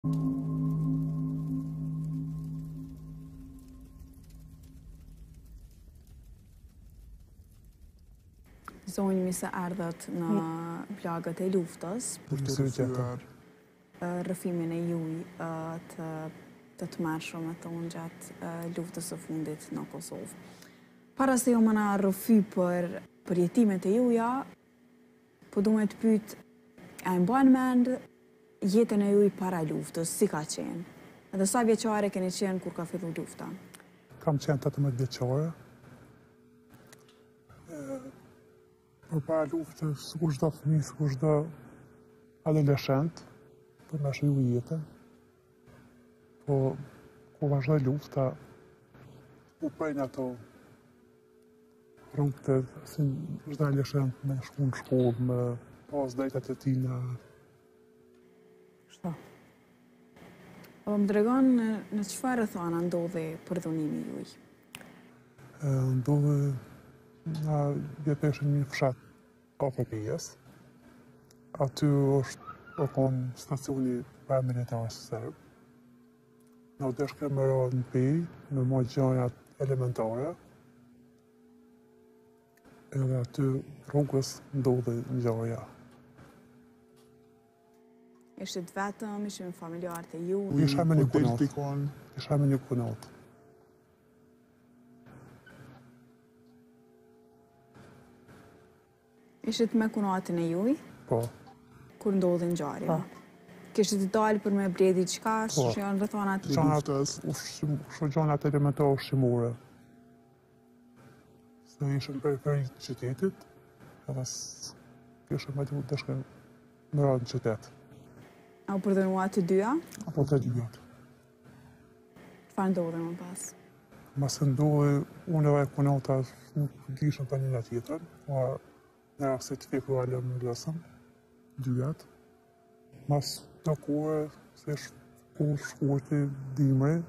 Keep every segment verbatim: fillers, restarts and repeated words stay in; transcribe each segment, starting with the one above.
Zonjë mi se erdhët në plagët e luftës, Për të rëfyer rrëfimin e juj të të të mërshëm e tonë gjatë luftës së fundit në Kosovë. Para se jo më na rrëfy për, për jetimet e juja, po du me të pyet, a e mbajnë mend jetën e juj para luftës, si ka qenë? Edhe sa vjeqare keni qenë kur ka fillu lufta? Kam qenë tetëmbëdhjetë vjeqare. Për para luftës, së kur çdo fëmijë, së kur çdo adoleshent, për me shiju jetën. Po, ku vazhdoj lufta, u prejnë ato rrugët, si çdo adoleshent me shku në shkollë, me pas drejtat e tina. Shto. Po më tregon në çfarë thona ndodhi përdhunimi juj? Ndodhi na jetëshëm një fshat afër Pijës. Aty është o konë stacioni paramilitar serb. Në u deshke me ra në Pijë, me ma gjanjat elementare. Edhe aty rrugës ndodhi ngjarja. Ishit vetëm, ishim familjarët e ju? Isha me një kunat. Isha me një kunat. Ishit me kunatin e juj? Po. Kur ndodhi ngjarja? Kishit dalë për me bledi qka, që janë rrethonat e luftës? Kështu gjanat elementare ushqimore. Se ishëm periferi të qytetit, edhe kishëm me të deshke me ra në qytet. A u përdhunua të dyja? Apo të dyja. Çfarë ndodhi më pas? Masë ndodhi, unë edhe kunata nuk dishëm për një tjetër, por në rase të fiku alëm në lësëm, dyjat. Mas të kure, se kur shkurti dimri,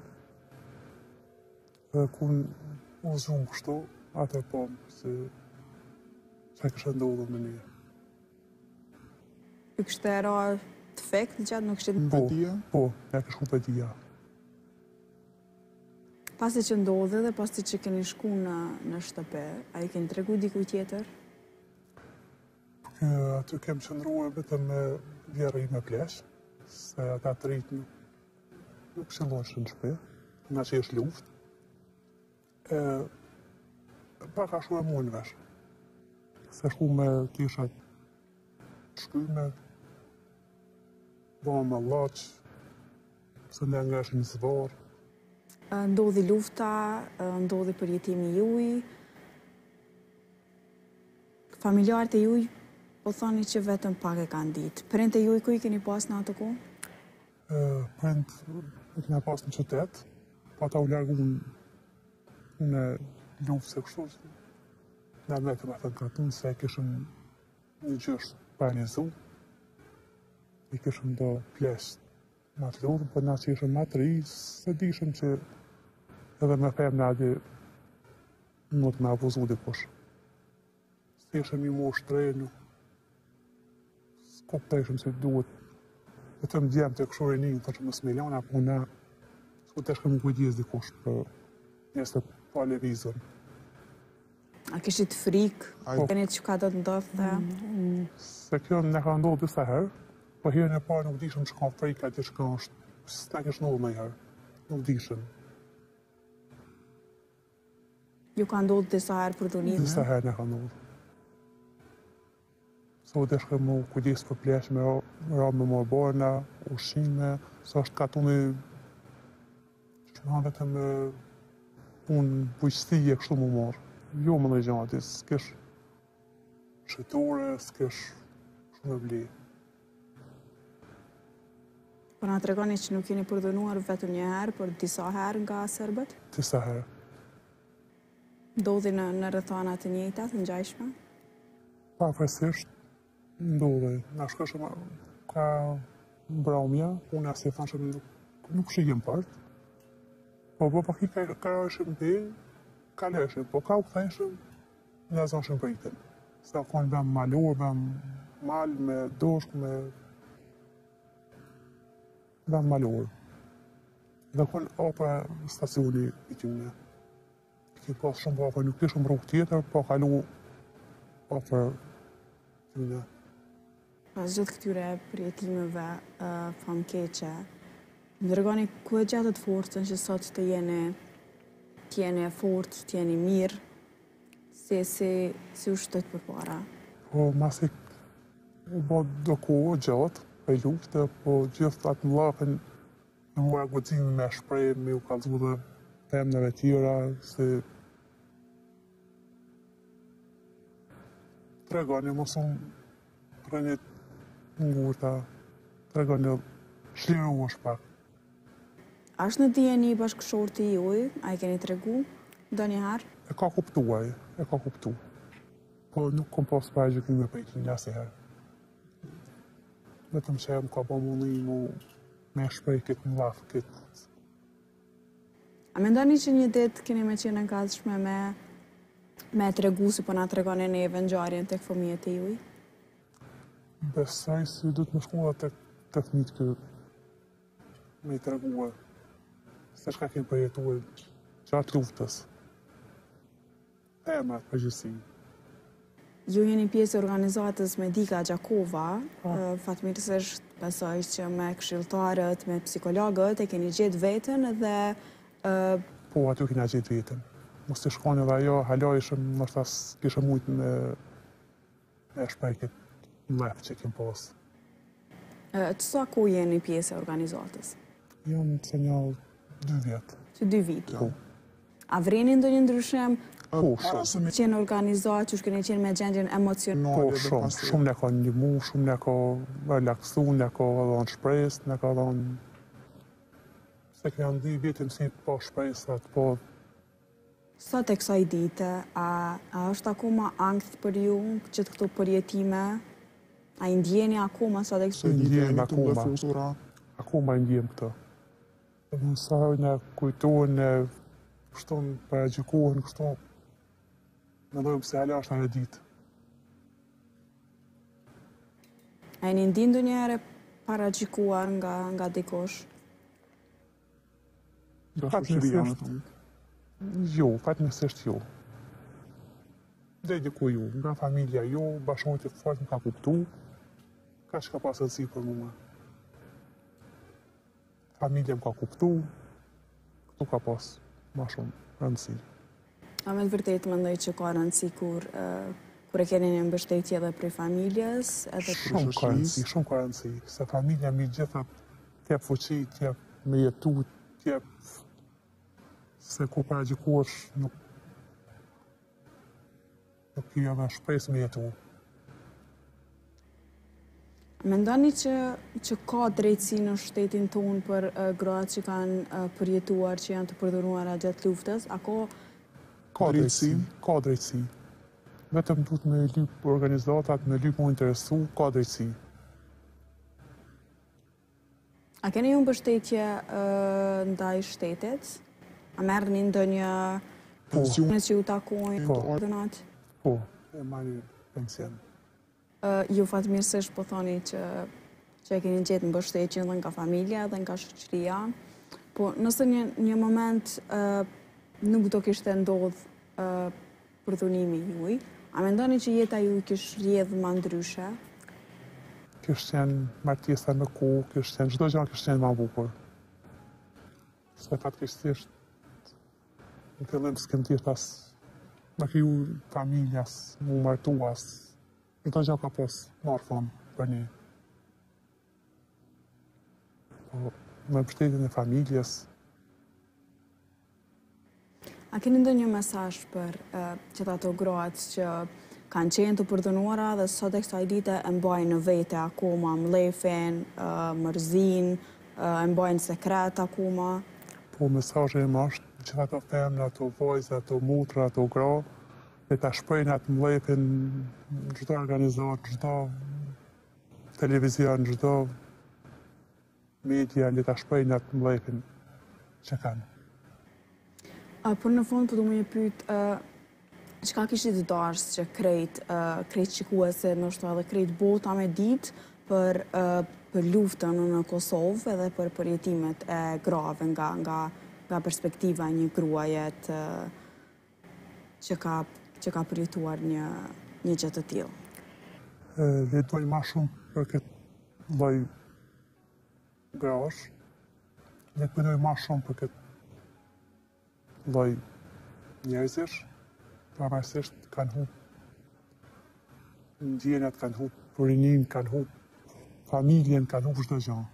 dhe kun u zumë kështu, atë po, se që kështë ndodhë me një. Ju kështë e ra të fekt gjatë, nuk kështë... Po, po, ja kështë ku pëtia. Pasi që ndodhë dhe pasi që keni shku në, në shtëpe, a i keni tregu dikuj tjetër? Aty kem qëndruar vetëm me vjerë i me plesh, se ata të rritë nuk, nuk qëndrojnë në shtëpe, nga që është luft. E, pak a shu e mujnë vesh, se shku me kishat shkyme, bëmë me laqë, se ne nga është një zvarë. Ndodhi lufta, ndodhi përjetimi juj, familjarët e juj, po thoni që vetëm pak e kanë ditë. Prindët e juj ku i keni pas në atë kohë? Prindët e kena pas në qytet, po ata u largu në luftë se kështu. Në me të me thënë katun se kishëm një gjysh paranizu, i kishëm do plesh ma të lodhë, po na që ishëm ma të ri, se dishëm që edhe me fem në adi nuk me avuzu dikush. Se ishëm i mosh të rejnë, kuptojshëm se duhet vetëm djemë të këshore një, të që më smiljana, po na s'ku të shkëm në kujdjes dikush për njës të televizor. A kishit frikë? Keni që ka do të ndodhë dhe? Se kjo në ka ndodhë disa herë, po herën e parë nuk dishëm që ka frikë, ati që ka është, s'na kishë ndodhë me herë, nuk dishëm. Ju ka ndodhë disa herë për dhunit? Disa herë në ka ndodhë. Se u deshke mu kujdis për plesh me ra me morë borna, ushime, se është katuni që nga vetëm unë bujqësije kështu mu morë. Jo më në gjati, s'kesh shetore, s'kesh shumë e bli. Po nga të regoni që nuk jeni përdhunuar vetëm një herë, por disa herë nga serbët? Disa herë. Ndodhi në, në rrethana të njëjtat, në gjajshme? Pa fresisht, ndodhi. Na shkëshëm ka mbramja, unë asë e thanshëm nuk, nuk shikim përt. Po po pak i ka rëshëm për, ka leshëm, po ka u këthejshëm, nga zonshëm për itën. Se a konë bëm malur, bëm mal me doshk, me dhe malor. Dhe kun opera stacioni i tyne. Ki pas shumë opera, nuk ishëm rrugë tjetër, po kalu opera tyne. Pas gjithë këtyre përjetimeve uh, famkeqe, më dërgoni ku e gjetët forcën që sot të jeni t'jeni e fort, t'jeni mirë, si si si u shtet përpara. Po masi u bë do kohë gjatë, e luftë, po gjithë atë mllapën në mora guximi me shprej, me u kallzu dhe temneve tjera, se tregoni mos unë rënjit ngurta, tregoni shliru është pak. A është në dijen një bashkëshorti juaj, a i keni tregu ndonjëherë? E ka kuptuar, e ka kuptu. Po nuk kom pas pa e gjykime për i që një asëherë. Vetëm që e më ka po mundi mu me shprej këtë më lafë, këtë. A mendoni që një ditë keni me qenë në kazshme me me tregu si po na tregoni neve ngjarjen tek fëmijët e juaj? Besoj se du të më shkua të të fëmijët këtë me i treguar. Se shka kemë përjetuar gjatë luftës. Emrat përgjithësi. Ju jeni pjesë e organizatës Medika Gjakova, uh, fatmirësisht besoj që me këshilltarët, me psikologët e keni gjetë veten dhe uh, Po, aty kena gjetë veten. Mos të shkoni dhe ajo, hala ishëm, nështë as kishëm mujtë me, me shprej këtë lef që kemë posë. uh, Qësa ku jeni pjesë e organizatës? Jam të një dy vjetë. Që dy vite. Po, A vreni ndonjë ndryshim po shumë. që në organizatë që shkeni qenë me gjendjen emocionale? Po shumë, shumë ne ka ndihmu, shumë ne ka relaksu, ne ka dhënë shpresë, ne ka dhënë se kena ndi vjetin si po shpresat, po Sot e kësaj dite, a, a është akoma ankth për ju që të këto përjetime? A i ndjeni akoma sot e se kësaj? ndjem akoma, akoma ndjem këtë. Dhe në sahoj në kujtohen, në kështon për e gjikohen, kështon në dojmë se hala është në ditë. A i një ndi ndonjëherë para gjikuar nga, nga dikosh? Fatmirësisht, jo, fatmirësisht jo. Dhe diku jo, nga familja jo, bashkëmojtë e fort më ka kuptu, ka që ka pasë rëndësi për mua. Familja më ka kuptu, këtu ka pasë ma shumë rëndësi. A me të vërtet mendoj që ka rëndësi kur, uh, kur e keni një mbështetje edhe prej familjes, edhe Shumë ka rëndësi, shumë ka rëndësi, se familja mi gjitha t'jep fuqi, t'jep me jetu, t'jep se ku para gjikosh nuk nuk i edhe shpresë me jetu. Mendoni që, që ka drejtësi në shtetin tonë për uh, gratë që kanë uh, përjetuar, që janë të përdhuruara gjatë luftës? A ka Ka drejtësi, ka drejtësi. Vetëm duhet me lyp organizatat, me lyp mu interesu, ka drejtësi. A keni ju mbështetje uh, ndaj shtetit? A merrni ndonjë pensione që ju takojnë? Po. Ordonat? Po, e marri pension. Uh, ju fatmirësisht po thoni që, që e keni gjetë mbështetjen dhe nga familja dhe nga shoqëria. Po nëse një, një moment uh, nuk do kishte ndodh uh, përdhunimi juaj, a mendoni që jeta ju kish rjedhë ma ndryshe? Kështë qenë martjesa me ku, kështë qenë, çdo gjë kështë qenë ma bukur. Se fatkeqësisht, në fillim s'kem tjesht as, me kriju familjas, mu martu as, çdo gjë ka pos marrë fund për një. Po, me mbështetjen e familjes, A keni ndonjë mesazh për uh, që ato gratë që kanë qenë të përdhunuara dhe sot e kësaj dite e mbajnë në vete akoma mlefin, uh, mërzin, uh, e mbajnë sekret akoma? po mesazhi im është që ato femra, ato vajza, ato motra, ato gra, le ta shprejnë atë mlefin në çdo organizat, çdo televizion, çdo media, le ta shprejnë atë mlefin që kanë. Uh, për në fund, për du më një pyet, uh, çka kishit dashur që krejt, uh, krejt shikuese, ndoshta edhe krejt bota me ditë për uh, për luftën në Kosovë edhe për përjetimet e grave nga, nga, nga perspektiva një gruaje të, që, ka, që ka përjetuar një, një gjë të tillë. Le të bëj ma shumë për këtë lloj grash. Le të bëj ma shumë për këtë lloj njerëzish, pavarësisht kanë humbë ndjenjat, kanë humbë përinin, kanë humbë familjen, kanë humbë çdo gjë.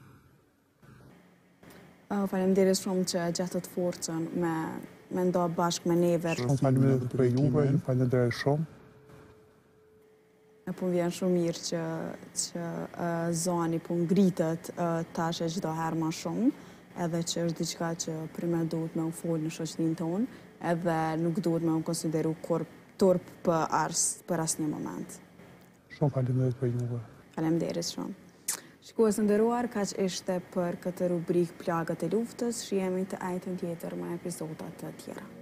Uh, Faleminderit shumë që gjatët forcën me, me ndo bashkë me neve. Shumë faleminderit për juve, ju falenderoj shumë. E po vjen shumë mirë që, që uh, zoni po ngritet uh, tash e çdo herë më shumë, edhe që është diçka që primet duhet me u folë në shoqërinë tonë, edhe nuk duhet me u konsideru korp turp për ars, për asnjë moment. Shumë faleminderit për juve. Faleminderit shumë. Shikues të nderuar, kaq ishte për këtë rubrikë Plagët e luftës. Shihemi të ajtën tjetër me epizoda të tjera.